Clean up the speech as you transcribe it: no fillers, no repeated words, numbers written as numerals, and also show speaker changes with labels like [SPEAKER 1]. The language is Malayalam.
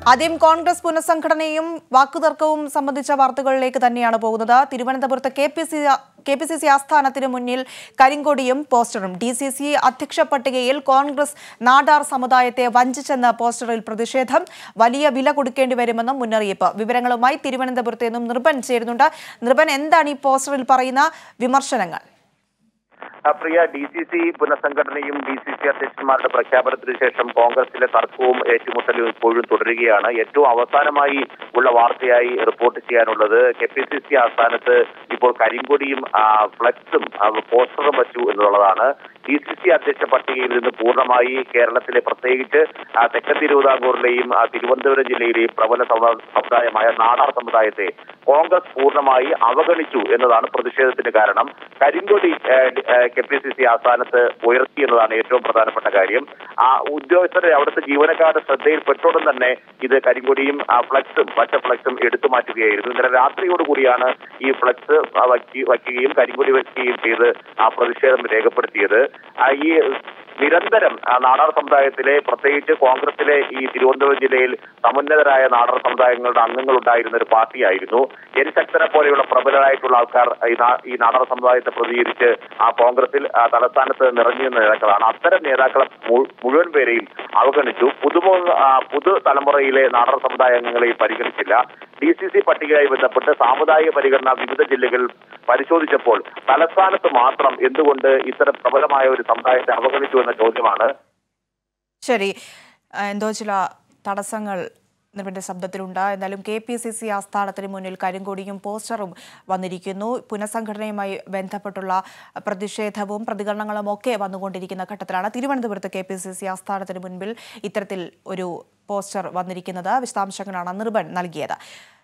[SPEAKER 1] ആദ്യം കോൺഗ്രസ് പുനഃസംഘടനയും വാക്കുതർക്കവും സംബന്ധിച്ച വാർത്തകളിലേക്ക് തന്നെയാണ് പോകുന്നത്. തിരുവനന്തപുരത്ത് കെ.പി.സി.സി ആസ്ഥാനത്തിന് മുന്നിൽ കരിങ്കൊടിയും പോസ്റ്ററും. DCC അധ്യക്ഷ പട്ടികയിൽ കോൺഗ്രസ് നാടാർ സമുദായത്തെ വഞ്ചിച്ചെന്ന പോസ്റ്ററിൽ പ്രതിഷേധം. വലിയ വില കൊടുക്കേണ്ടി വരുമെന്നും മുന്നറിയിപ്പ്. വിവരങ്ങളുമായി തിരുവനന്തപുരത്ത് നിന്നും നിർഭൻ ചേരുന്നുണ്ട്. നിർഭൻ, എന്താണ് ഈ പോസ്റ്ററിൽ പറയുന്ന വിമർശനങ്ങൾ?
[SPEAKER 2] പ്രിയ, DCC പുനഃസംഘടനയും DCC അധ്യക്ഷന്മാരുടെ പ്രഖ്യാപനത്തിന് ശേഷം കോൺഗ്രസിലെ തർക്കവും ഏറ്റുമുട്ടലും ഇപ്പോഴും തുടരുകയാണ്. ഏറ്റവും അവസാനമായി ഉള്ള വാർത്തയായി റിപ്പോർട്ട് ചെയ്യാനുള്ളത് KPCC ആസ്ഥാനത്ത് ഇപ്പോൾ കരിങ്കൊടിയും ഫ്ലക്സും പോസ്റ്ററും വച്ചു എന്നുള്ളതാണ്. DCC അധ്യക്ഷ പട്ടികയിൽ നിന്ന് പൂർണ്ണമായി കേരളത്തിലെ, പ്രത്യേകിച്ച് തെക്കൻ തിരുവിതാംകൂറിലെയും തിരുവനന്തപുരം ജില്ലയിലെയും പ്രബല സമുദായമായ നാടാർ സമുദായത്തെ കോൺഗ്രസ് പൂർണ്ണമായി അവഗണിച്ചു എന്നതാണ് പ്രതിഷേധത്തിന് കാരണം. കരിങ്കൊടി KPCC ആസ്ഥാനത്ത് ഉയർത്തി എന്നതാണ് ഏറ്റവും പ്രധാനപ്പെട്ട കാര്യം. ഉദ്യോഗസ്ഥരെ, അവിടുത്തെ ജീവനക്കാരുടെ ശ്രദ്ധയിൽപ്പെട്ടോടും തന്നെ ഇത് കരിങ്കൊടിയും ഫ്ലക്സും, പച്ച ഫ്ലക്സും എടുത്തു മാറ്റുകയായിരുന്നു. ഇന്നലെ രാത്രിയോടുകൂടിയാണ് ഈ ഫ്ലക്സ് വയ്ക്കുകയും കരിങ്കൊടി വയ്ക്കുകയും ചെയ്ത് പ്രതിഷേധം രേഖപ്പെടുത്തിയത്. ഈ നിരന്തരം നാടാർ സമുദായത്തിലെ, പ്രത്യേകിച്ച് കോൺഗ്രസിലെ ഈ തിരുവനന്തപുരം ജില്ലയിൽ സമുന്നതരായ നാടാർ സമുദായങ്ങളുടെ അംഗങ്ങൾ ഉണ്ടായിരുന്ന ഒരു പാർട്ടിയായിരുന്നു. എൻ ശക്തനെ പോലെയുള്ള പ്രബലരായിട്ടുള്ള ആൾക്കാർ ഈ നാടാർ സമുദായത്തെ പ്രതികരിച്ച് കോൺഗ്രസിൽ തലസ്ഥാനത്ത് നിറഞ്ഞു നിന്ന നേതാക്കളാണ്. അത്തരം നേതാക്കളെ മുഴുവൻ പേരെയും അവഗണിച്ചു. പുതു തലമുറയിലെ നാടാർ സമുദായ അംഗങ്ങളെയും പരിഗണിച്ചില്ല. DCC പട്ടികയുമായി ബന്ധപ്പെട്ട് സാമുദായിക പരിഗണന വിവിധ ജില്ലകളിൽ പരിശോധിച്ചപ്പോൾ തലസ്ഥാനത്ത് മാത്രം എന്തുകൊണ്ട് ഇത്തരം പ്രബലമായ ഒരു സമുദായത്തെ അവഗണിച്ചു എന്ന ചോദ്യമാണ്.
[SPEAKER 1] ശരി, എന്തോ ചില തടസ്സങ്ങൾ നിർഭന്റെ ശബ്ദത്തിലുണ്ട്. എന്നാലും KPCC ആസ്ഥാനത്തിന് മുന്നിൽ കരിങ്കൊടിയും പോസ്റ്ററും വന്നിരിക്കുന്നു. പുനഃസംഘടനയുമായി ബന്ധപ്പെട്ടുള്ള പ്രതിഷേധവും പ്രതികരണങ്ങളും ഒക്കെ വന്നുകൊണ്ടിരിക്കുന്ന ഘട്ടത്തിലാണ് തിരുവനന്തപുരത്ത് KPCC ആസ്ഥാനത്തിന് മുൻപിൽ ഇത്തരത്തിൽ ഒരു പോസ്റ്റർ വന്നിരിക്കുന്നത്. വിശദാംശങ്ങളാണ് നിർഭൻ നൽകിയത്.